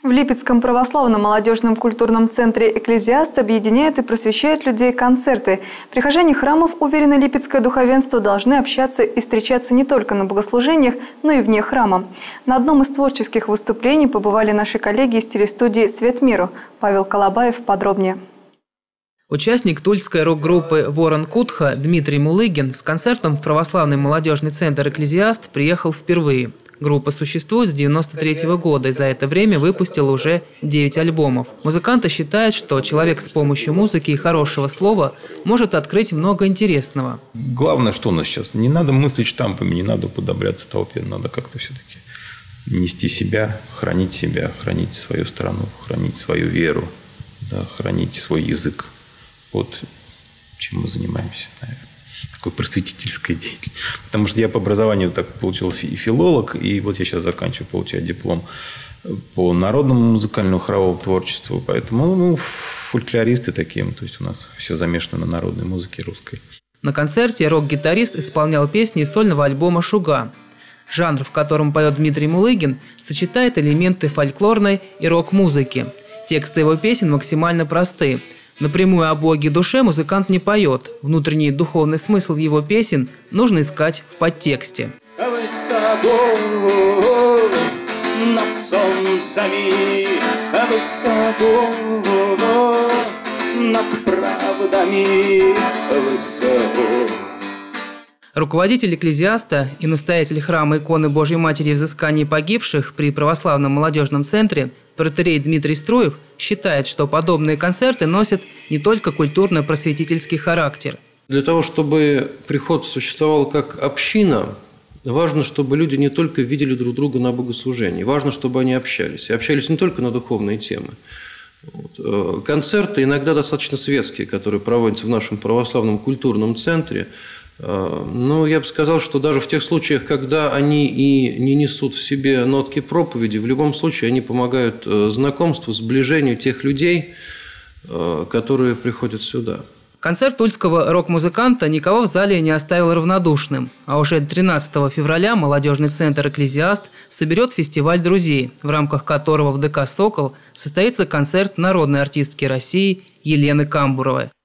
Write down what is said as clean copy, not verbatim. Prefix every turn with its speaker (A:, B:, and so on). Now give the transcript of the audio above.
A: В Липецком православном молодежном культурном центре «Экклезиаст» объединяют и просвещают людей концерты. Прихожане храмов, уверено липецкое духовенство, должны общаться и встречаться не только на богослужениях, но и вне храма. На одном из творческих выступлений побывали наши коллеги из телестудии «Свет миру». Павел Колобаев подробнее.
B: Участник тульской рок-группы «Ворон Кутха» Дмитрий Мулыгин с концертом в православный молодежный центр «Экклезиаст» приехал впервые. Группа существует с 1993 года и за это время выпустила уже 9 альбомов. Музыканты считают, что человек с помощью музыки и хорошего слова может открыть много интересного.
C: Главное, что у нас сейчас? Не надо мыслить штампами, не надо подобряться толпе. Надо как-то все-таки нести себя, хранить свою страну, хранить свою веру, да, хранить свой язык. Вот чем мы занимаемся, наверное. Такой просветительской деятельностью. Потому что я по образованию так получился и филолог, и вот я сейчас заканчиваю получать диплом по народному музыкальному хоровому творчеству. Поэтому фольклористы такие. То есть у нас все замешано на народной музыке русской.
B: На концерте рок-гитарист исполнял песни из сольного альбома «Шуга». Жанр, в котором поет Дмитрий Мулыгин, сочетает элементы фольклорной и рок-музыки. Тексты его песен максимально просты. Напрямую о Боге и душе музыкант не поет. Внутренний духовный смысл его песен нужно искать в подтексте.
D: Высоко над солнцами, высоко над правдами, высоко.
B: Руководитель «Экклезиаста» и настоятель храма иконы Божьей Матери взыскания погибших при православном молодежном центре протоиерей Дмитрий Струев считает, что подобные концерты носят не только культурно-просветительский характер.
E: Для того, чтобы приход существовал как община, важно, чтобы люди не только видели друг друга на богослужении, важно, чтобы они общались. И общались не только на духовные темы. Концерты иногда достаточно светские, которые проводятся в нашем православном культурном центре. Но я бы сказал, что даже в тех случаях, когда они и не несут в себе нотки проповеди, в любом случае они помогают знакомству, сближению тех людей, которые приходят сюда.
B: Концерт тульского рок-музыканта никого в зале не оставил равнодушным. А уже 13 февраля молодежный центр «Экклезиаст» соберет фестиваль друзей, в рамках которого в ДК «Сокол» состоится концерт народной артистки России Елены Камбуровой.